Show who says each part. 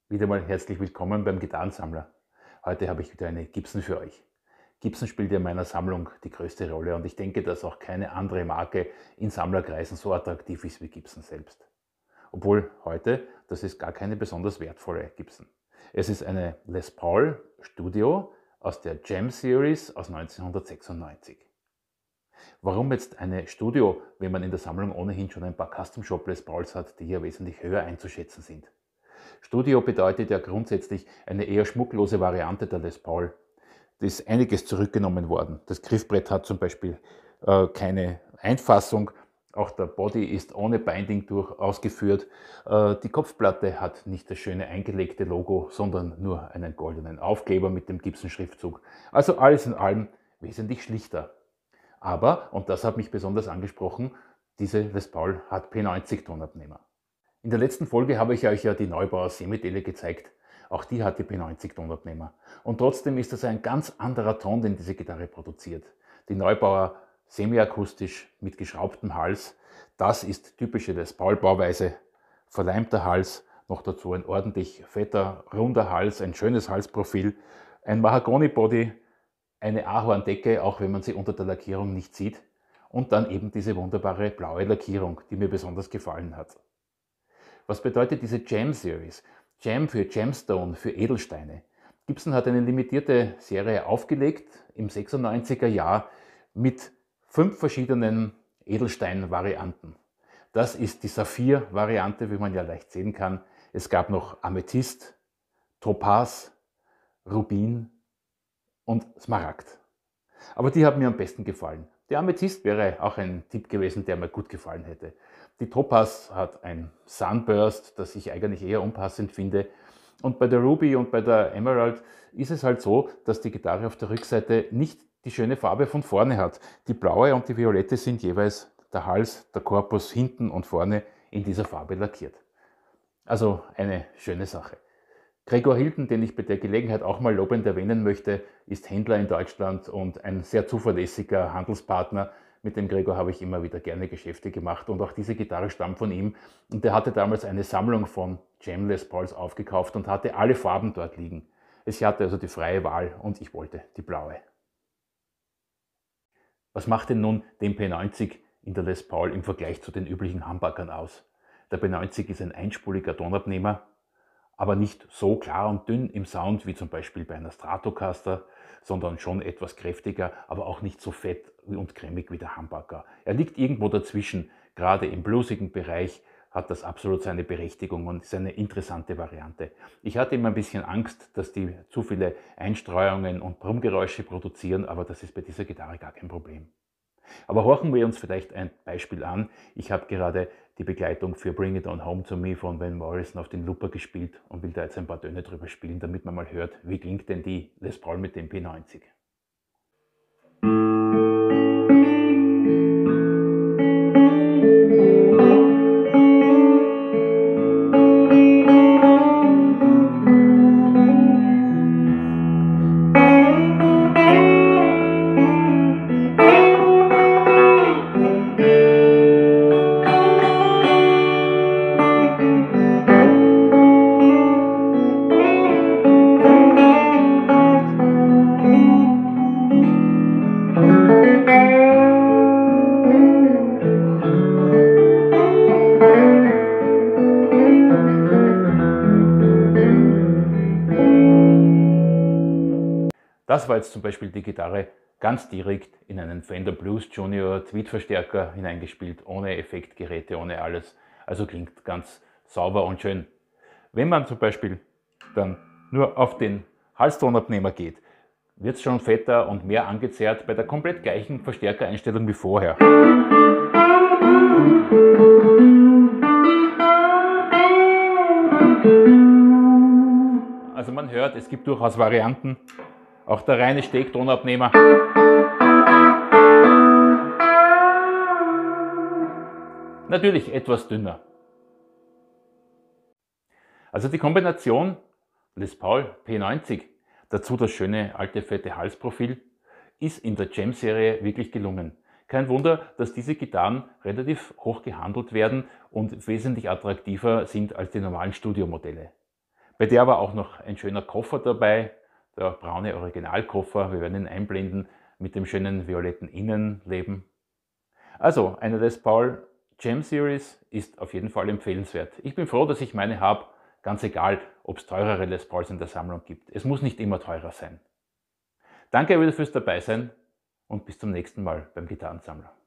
Speaker 1: Wieder mal herzlich willkommen beim Gitarrensammler. Heute habe ich wieder eine Gibson für euch. Gibson spielt ja in meiner Sammlung die größte Rolle und ich denke, dass auch keine andere Marke in Sammlerkreisen so attraktiv ist wie Gibson selbst. Obwohl heute, das ist gar keine besonders wertvolle Gibson. Es ist eine Les Paul Studio aus der Gem Series aus 1996. Warum jetzt eine Studio, wenn man in der Sammlung ohnehin schon ein paar Custom Shop Les Pauls hat, die hier wesentlich höher einzuschätzen sind? Studio bedeutet ja grundsätzlich eine eher schmucklose Variante der Les Paul. Da ist einiges zurückgenommen worden. Das Griffbrett hat zum Beispiel keine Einfassung. Auch der Body ist ohne Binding durch ausgeführt. Die Kopfplatte hat nicht das schöne eingelegte Logo, sondern nur einen goldenen Aufkleber mit dem Gibson-Schriftzug. Also alles in allem wesentlich schlichter. Aber, und das hat mich besonders angesprochen, diese Les Paul hat P90-Tonabnehmer. In der letzten Folge habe ich euch ja die Neubauer Semidelle gezeigt. Auch die hat die P90-Tonabnehmer. Und trotzdem ist das ein ganz anderer Ton, den diese Gitarre produziert. Die Neubauer semiakustisch mit geschraubtem Hals. Das ist typische Les Paul Bauweise. Verleimter Hals, noch dazu ein ordentlich fetter, runder Hals, ein schönes Halsprofil, ein Mahagoni-Body, eine Ahorndecke, auch wenn man sie unter der Lackierung nicht sieht. Und dann eben diese wunderbare blaue Lackierung, die mir besonders gefallen hat. Was bedeutet diese Gem Series? Gem für Gemstone, für Edelsteine. Gibson hat eine limitierte Serie aufgelegt im 96er Jahr mit 5 verschiedenen Edelstein-Varianten. Das ist die Saphir-Variante, wie man ja leicht sehen kann. Es gab noch Amethyst, Topaz, Rubin und Smaragd. Aber die haben mir am besten gefallen. Der Amethyst wäre auch ein Tipp gewesen, der mir gut gefallen hätte. Die Topaz hat ein Sunburst, das ich eigentlich eher unpassend finde. Und bei der Ruby und bei der Emerald ist es halt so, dass die Gitarre auf der Rückseite nicht die schöne Farbe von vorne hat. Die blaue und die violette sind jeweils der Hals, der Korpus hinten und vorne in dieser Farbe lackiert. Also eine schöne Sache. Gregor Hilton, den ich bei der Gelegenheit auch mal lobend erwähnen möchte, ist Händler in Deutschland und ein sehr zuverlässiger Handelspartner. Mit dem Gregor habe ich immer wieder gerne Geschäfte gemacht und auch diese Gitarre stammt von ihm. Und der hatte damals eine Sammlung von Gem Les Pauls aufgekauft und hatte alle Farben dort liegen. Ich hatte also die freie Wahl und ich wollte die blaue. Was macht denn nun den P90 in der Les Paul im Vergleich zu den üblichen Humbuckern aus? Der P90 ist ein einspuliger Tonabnehmer, aber nicht so klar und dünn im Sound wie zum Beispiel bei einer Stratocaster, sondern schon etwas kräftiger, aber auch nicht so fett und cremig wie der Humbucker. Er liegt irgendwo dazwischen, gerade im bluesigen Bereich hat das absolut seine Berechtigung und ist eine interessante Variante. Ich hatte immer ein bisschen Angst, dass die zu viele Einstreuungen und Brummgeräusche produzieren, aber das ist bei dieser Gitarre gar kein Problem. Aber horchen wir uns vielleicht ein Beispiel an. Ich habe gerade die Begleitung für Bring It On Home to Me von Van Morrison auf den Looper gespielt und will da jetzt ein paar Töne drüber spielen, damit man mal hört, wie klingt denn die Les Paul mit dem P90. Das war jetzt zum Beispiel die Gitarre ganz direkt in einen Fender Blues Junior Tweed-Verstärker hineingespielt, ohne Effektgeräte, ohne alles. Also klingt ganz sauber und schön. Wenn man zum Beispiel dann nur auf den Halstonabnehmer geht, wird es schon fetter und mehr angezerrt bei der komplett gleichen Verstärkereinstellung wie vorher. Also man hört, es gibt durchaus Varianten. Auch der reine Stegtonabnehmer. Natürlich etwas dünner. Also die Kombination Les Paul P90, dazu das schöne alte fette Halsprofil, ist in der Gem-Serie wirklich gelungen. Kein Wunder, dass diese Gitarren relativ hoch gehandelt werden und wesentlich attraktiver sind als die normalen Studiomodelle. Bei der war auch noch ein schöner Koffer dabei, der braune Originalkoffer, wir werden ihn einblenden, mit dem schönen violetten Innenleben. Also eine Les Paul Gem Series ist auf jeden Fall empfehlenswert. Ich bin froh, dass ich meine habe, ganz egal, ob es teurere Les Pauls in der Sammlung gibt. Es muss nicht immer teurer sein. Danke wieder fürs Dabeisein und bis zum nächsten Mal beim Gitarrensammler.